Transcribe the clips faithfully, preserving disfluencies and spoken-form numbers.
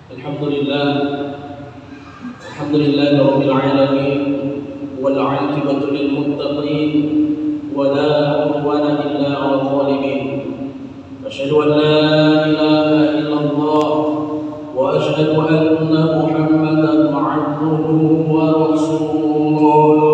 Alhamdulillah, Alhamdulillah Rabbil Alamin, wal 'aqibatu lil muttaqin, wa la 'udwana illa 'alal zalimin. Asyhadu an la ilaha illallah wa asyhadu anna Muhammadan 'abduhu wa rasuluh.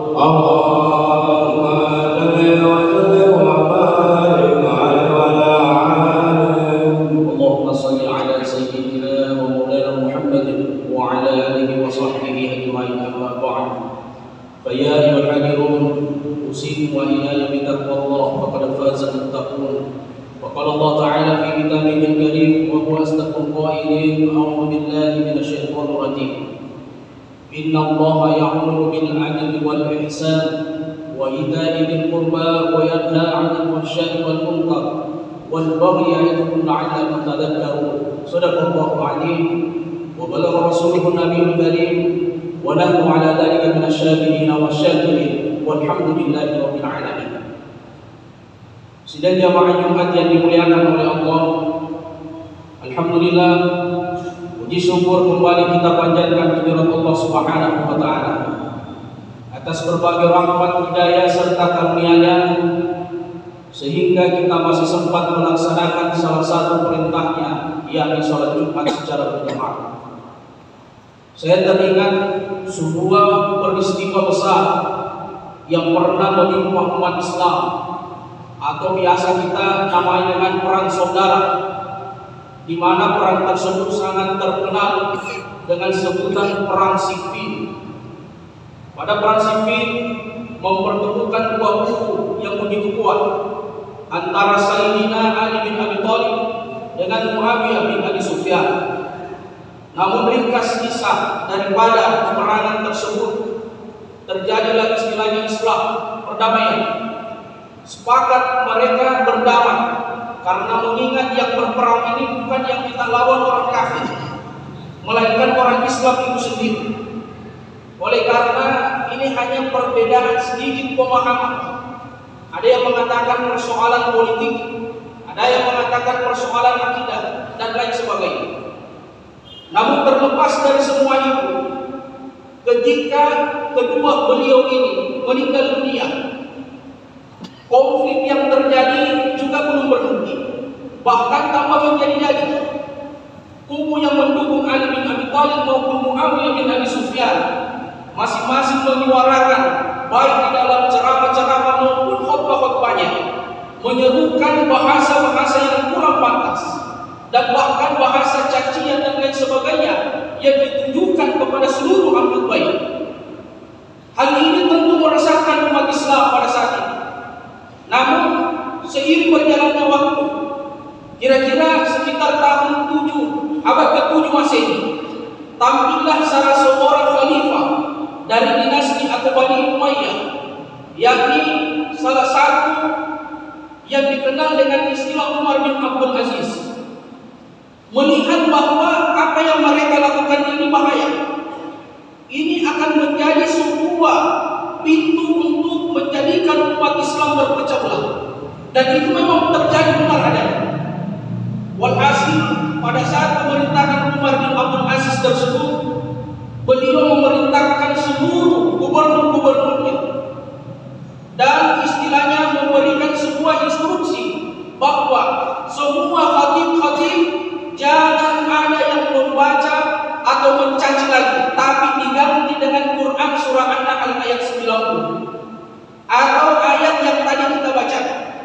فيا أيها الحاضرون أوصيكم وإياي بتقوى الله فقد فاز المتقون. وقال الله تعالى في كتابه الكريم وهو أصدق القائلين: أعوذ بالله من الشيطان الرجيم. إن الله يأمر بالعدل والإحسان وإيتاء ذي القربى وينهى عن الفحشاء والمنكر والبغي يعظكم لعلكم تذكرون. صدق الله العظيم وبلغ رسوله النبي الكريم ونحن على ذلك من الشاهدين والشاكرين والحمد لله رب العالمين. Sidang jamaah Jumat yang dimuliakan oleh Allah, alhamdulillah, puji syukur kembali kita panjatkan kehadirat Allah Subhanahu wa taala atas berbagai rahmat, hidayah serta karunia-Nya sehingga kita masih sempat melaksanakan salah satu perintahnya, yakni salat Jumat secara berjamaah. Saya teringat sebuah peristiwa besar yang pernah menimpa umat Islam, atau biasa kita namai dengan perang saudara, di mana perang tersebut sangat terkenal dengan sebutan perang Siffin. Pada perang Siffin mempertemukan dua kubu yang begitu kuat antara Sayyidina Ali bin Abi Thalib dengan Muawiyah bin Abi Sufyan. Namun ringkas kisah daripada peperangan tersebut, terjadilah istilahnya islah, perdamaian. Sepakat mereka berdamai karena mengingat yang berperang ini bukan yang kita lawan orang kafir, melainkan orang Islam itu sendiri. Oleh karena ini hanya perbedaan sedikit pemahaman. Ada yang mengatakan persoalan politik, ada yang mengatakan persoalan akidah dan lain sebagainya. Namun terlepas dari semua itu, ketika kedua beliau ini meninggal dunia, konflik yang terjadi juga belum berhenti, bahkan tambah menjadi-jadi. Kubu yang mendukung Ali bin Abi Thalib maupun Muawiyah bin Abi Sufyan masing-masing menyuarakan, baik di dalam ceramah-ceramah maupun khutbah-khutbahnya, menyerukan bahasa-bahasa yang kurang pantas dan bahkan bahasa cacian dan lain sebagainya yang ditujukan kepada seluruh ahlul bait. Hal ini tentu meresahkan umat Islam pada saat itu. Namun seiring berjalannya waktu, kira-kira sekitar tahun tujuh, abad ketujuh Masehi, tampillah salah seorang khalifah dari dinasti atau Bani Umayyah, yakni salah satu yang dikenal dengan istilah Umar bin Abdul Aziz. Melihat bahwa apa yang mereka lakukan ini bahaya, ini akan menjadi sebuah pintu untuk menjadikan umat Islam berpecah belah, dan itu memang terjadi benar adanya. Walhasil pada saat pemerintahan Umar bin Abdul Aziz tersebut, beliau memerintahkan seluruh gubernur-gubernurnya dan istilahnya memberikan sebuah instruksi bahwa semua khatib-khatib jangan ada yang membaca atau mencaci lagi, tapi diganti dengan Quran surah An-Nahl ayat sembilan puluh atau ayat yang tadi kita baca.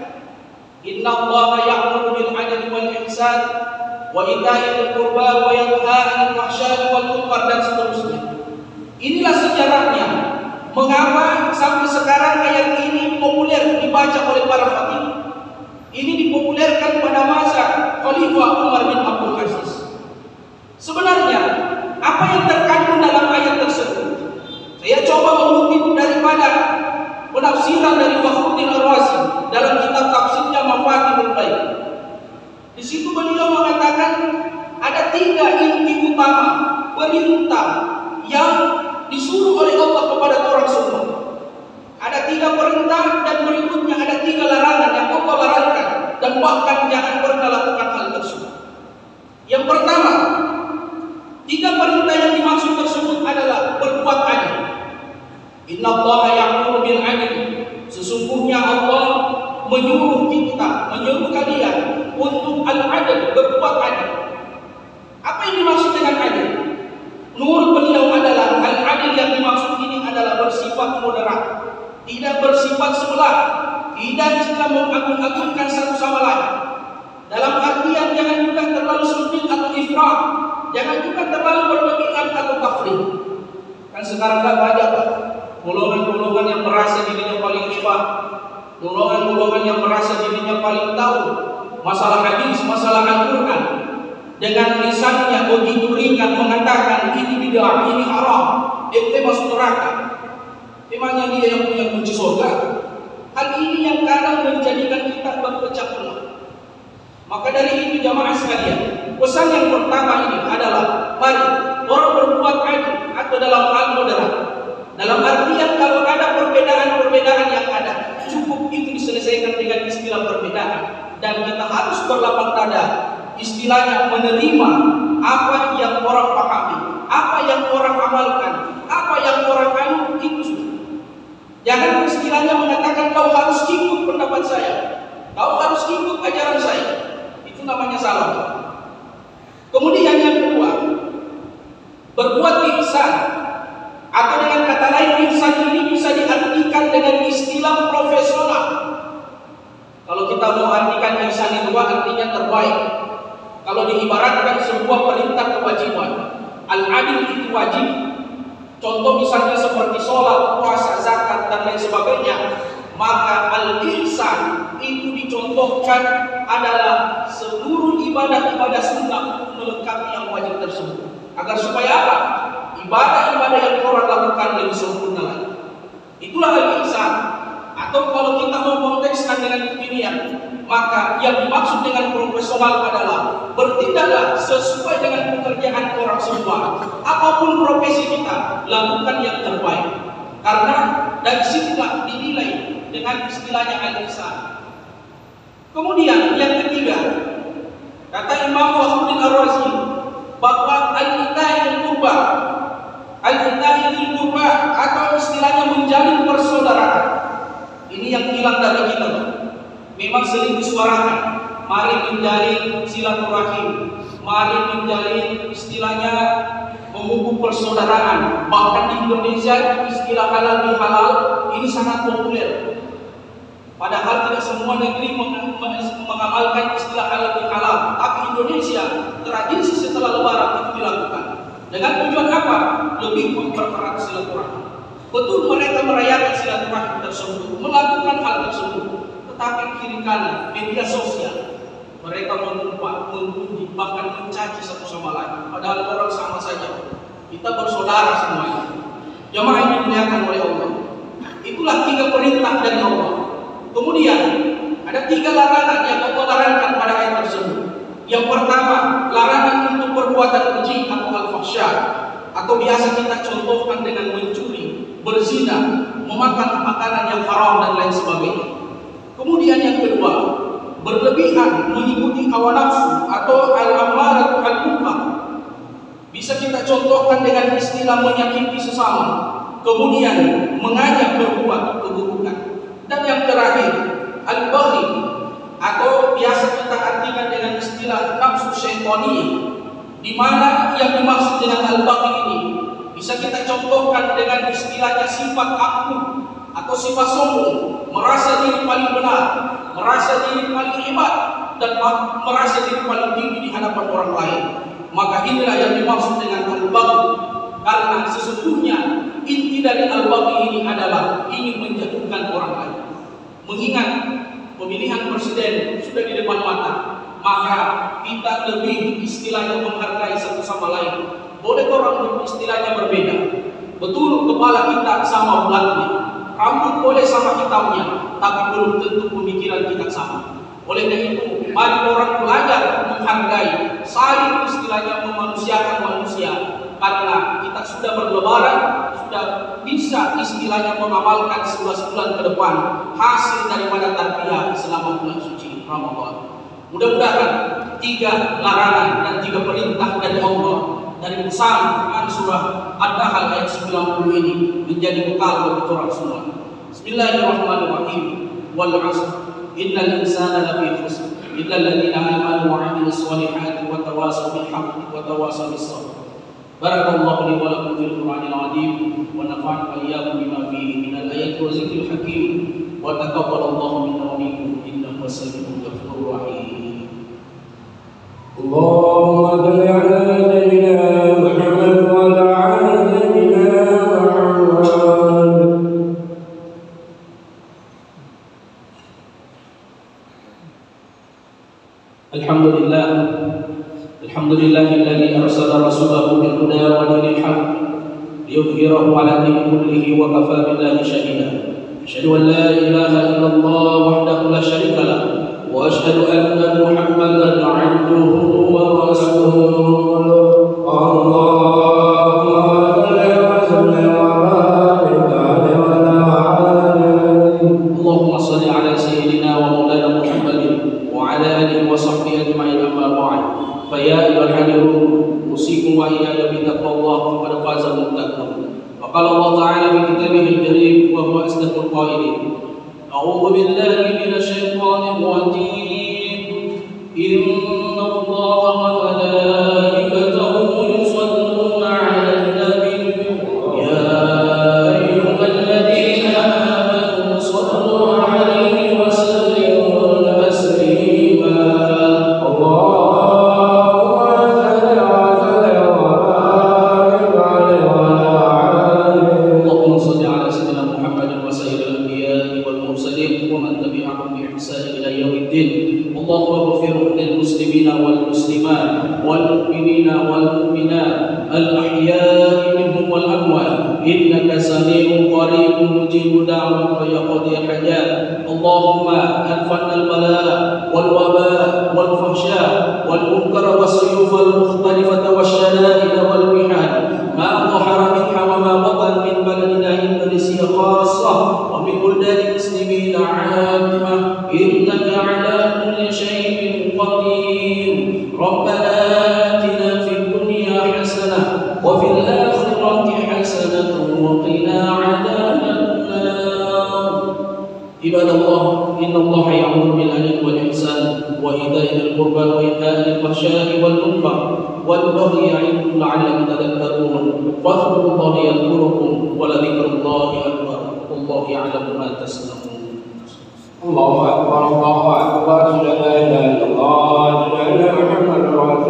Innallaha ya'muru bil 'adli wal ihsan wa ita'i dzil qurba wa yanha 'anil fahsya'i wal munkar dan seterusnya. Inilah sejarahnya mengapa sampai sekarang ayat ini populer dibaca oleh para khatib. Ini dipopulerkan pada masa Khalifah Umar bin Abdul Aziz. Sebenarnya apa yang terkandung dalam ayat tersebut? Saya coba mengutip daripada penafsiran dari Fakhruddin Ar-Razi dalam kitab tafsirnya Mafatihul Ghaib. Di situ beliau mengatakan ada tiga inti utama perintah yang disuruh oleh Allah kepada orang semua. Ada tiga perintah dan berikutnya ada tiga larangan yang Allah larangkan, dan bahkan jangan pernah lakukan hal tersebut. Yang pertama, dimaksud dengan adil? Menurut beliau adalah al-adil yang dimaksud ini adalah bersifat moderat, tidak bersifat sebelah, tidak istilah mengagung-agungkan satu sama lain. Dalam artian jangan juga terlalu sempit atau ifrat, jangan juga terlalu berlebihan atau tafrid. Kan sekarang tak banyak golongan-golongan yang merasa dirinya paling hebat, golongan-golongan yang merasa dirinya paling tahu masalah hadis, masalah Al-Quran, dengan lisannya begitu ringan mengatakan ini bid'ah, ini haram, ente masuk neraka. Memangnya dia yang punya kunci surga? Hal ini yang kadang menjadikan kita berpecah belah. Maka dari itu jamaah sekalian, pesan yang pertama ini adalah mari orang berbuat adil atau dalam hal moderat. Dalam artian kalau ada perbedaan-perbedaan yang ada, cukup itu diselesaikan dengan istilah perbedaan, dan kita harus berlapang dada, istilahnya menerima apa yang orang pahami, apa yang orang amalkan, apa yang orang anu, itu sudah. Jangan istilahnya mengatakan kau harus ikut pendapat saya, kau harus ikut ajaran saya. Itu namanya salah. Kemudian yang kedua, berbuat ihsan, atau dengan kata lain ihsan ini bisa diartikan dengan istilah profesional. Kalau kita mau artikan ihsan itu artinya terbaik. Kalau diibaratkan sebuah perintah kewajiban, al-adil itu wajib. Contoh misalnya seperti sholat, puasa, zakat dan lain sebagainya, maka al-ihsan itu dicontohkan adalah seluruh ibadah-ibadah sunnah melengkapi yang wajib tersebut. Agar supaya apa? Ibadah-ibadah yang orang lakukan lebih sempurna lagi. Itulah al-ihsan. Atau kalau kita mau kontekskan dengan kekinian, maka yang dimaksud dengan profesional adalah bertindaklah sesuai dengan pekerjaan orang semua. Apapun profesi kita, lakukan yang terbaik. Karena dari situlah dinilai dengan istilahnya al-ihsan. Kemudian yang ketiga, kata Imam Fakhruddin Ar-Razi bahwa al-ita'il qurba, al-ita'il qurba atau istilahnya menjalin persaudaraan. Ini yang hilang dari kita, Pak. Memang sering disuarakan, mari menjalin silaturahim, mari menjalin istilahnya menghubung persaudaraan. Bahkan di Indonesia istilah halal bihalal ini sangat populer. Padahal tidak semua negeri mengamalkan istilah halal bihalal, tapi Indonesia tradisi setelah Lebaran itu dilakukan. Dengan tujuan apa? Lebih mempererat silaturahim. Betul mereka merayakan silaturahim tersebut, melakukan hal tersebut, tetapi kiri kanan media sosial mereka mengumpat, menguji, bahkan mencaci satu sama lain. Padahal orang sama saja. Kita bersaudara semuanya. Jamaah yang dimuliakan oleh Allah. Itulah tiga perintah dari Allah. Kemudian ada tiga larangan yang Allah larangkan pada ayat tersebut. Yang pertama, larangan untuk perbuatan keji atau al-fahsya, atau biasa kita contohkan dengan mencuri, berzina, memakan makanan yang haram dan lain sebagainya. Kemudian yang kedua, berlebihan mengikuti hawa nafsu atau al-ammaratu al-munkar. Bisa kita contohkan dengan istilah menyakiti sesama, kemudian mengajak berbuat keburukan. Dan yang terakhir, al-baghi atau biasa kita artikan dengan istilah nafsu syaitani, di mana yang dimaksud dengan al-baghi ini bisa kita contohkan dengan istilahnya sifat aku atau sifat sombong, merasa diri paling benar, merasa diri paling hebat, dan merasa diri paling tinggi di hadapan orang lain. Maka inilah yang dimaksud dengan al-baghi, karena sesungguhnya inti dari al-baghi ini adalah ingin menjatuhkan orang lain. Mengingat pemilihan presiden sudah di depan mata, maka kita lebih istilahnya menghargai satu sama lain. Boleh orang istilahnya berbeda, betul kepala kita sama bulatnya, rambut boleh sama hitamnya, tapi belum tentu pemikiran kita sama. Oleh karena itu, mari orang belajar menghargai, saling istilahnya memanusiakan manusia, karena kita sudah berlebaran, sudah bisa istilahnya mengamalkan sebelas bulan ke depan hasil daripada tarbiyah selama bulan suci Ramadan. Mudah-mudahan tiga larangan dan tiga perintah dari Allah dari pesan Quran surah An-Nahl ayat sembilan puluh ini menjadi bekal bagi kita semua. Bismillahirrahmanirrahim. Wal 'asr innal insana lafi khusr illa alladziina aamanu wa 'amilus shalihati wa tawasaw bil haqq wa tawasaw bis sabr. Barakallahu li wa lakum fil Qur'anil azim wa nafa'ani wa iyyakum bima fihi minal ayati wa zikril hakim wa taqabbalallahu minna wa minkum innahu was-sami'ul ghafurur rahim. Allahumma salli ala sayyidina Muhammad wa ala ali sayyidina Muhammad. Alhamdulillah, alhamdulillahilladzi arsala rasulahu bil huda wa dinil haqq liyudhhirahu 'ala dini kullihi wa kafa billahi shahida. Asyhadu an la ilaha illallah wahdahu la syarika lah wa asyhadu anna Muhammadan 'abduhu wa rasuluh. Allahumma salli wa sallim wa barik ala alihi. Allahumma salli ala sayyidina wa maulana Muhammadin wa ala alihi wa sahbihi ajma'in, amma ba'd. Fa ya ayyuhal hadirun, usikum wa iyaya bi taqwallah faqad faza al-muttaqun. Wa qala Allah ta'ala fi kitabihil karim wa huwa asdaqul qailin. A'udzu billahi minasy syaithanir rajim. Inna Allaha wa malaikatahu yusholluna 'alan nabiy. Ya ayyuhalladzina amanu shallu 'alaihi wa sallimu taslima. Allahumma salli wa sallim wa barik alaihi wa ala alihi. Allahumma salli ala sayyidina Muhammadin wa sayyidil anbiya'i wal mursalin wa man tabi'ahum bi ihsan ila yaumiddin. Allahumma ighfir lil muslimina wal muslimat wal mu'minina wal mu'minat al ahya'i minhum wal amwat innaka sami'un qaribun mujibud da'wat wa yaqdi hajat. Allahumma anfa'na al bala wal waba wal fahsya wal munkar was suyuf al mukhtalifah wasyada'id wal mihan ma dhahara minha wa ma batan min baladina Indonesia khassah wa min buldani muslimin 'ammah innaka 'ala kulli syai'in qadir. Rabbana atina fid dunya hasanah wa fil akhirati hasanah wa qina 'adzaban nar. Ibadallah, innallaha ya'muru bil 'adli wal ihsan wa ita'i dzil qurba wa inha'i 'anil fahsya'i wal munkar wal baghi ya'idukum la'allakum tadhakkarun. Fadhkurullaha yadhkurukum wa ladhikrullahi akbar. Wallahu ya'lamu ma tasna'un. Allahu akbar, Allahu akbar, la ilaha illallah, la ilaha illallah, Muhammadur rasulullah.